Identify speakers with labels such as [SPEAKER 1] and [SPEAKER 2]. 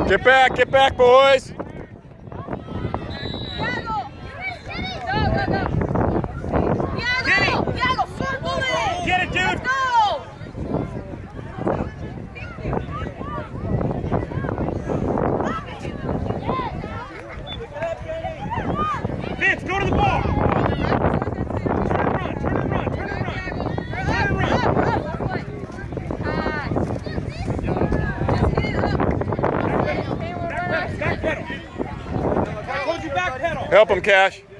[SPEAKER 1] Get back, boys.
[SPEAKER 2] Get it, dude.
[SPEAKER 3] Let's go.
[SPEAKER 2] Vince, go to the ball. Turn and run. Back pedal. I told you back pedal.
[SPEAKER 1] Help him, Cash.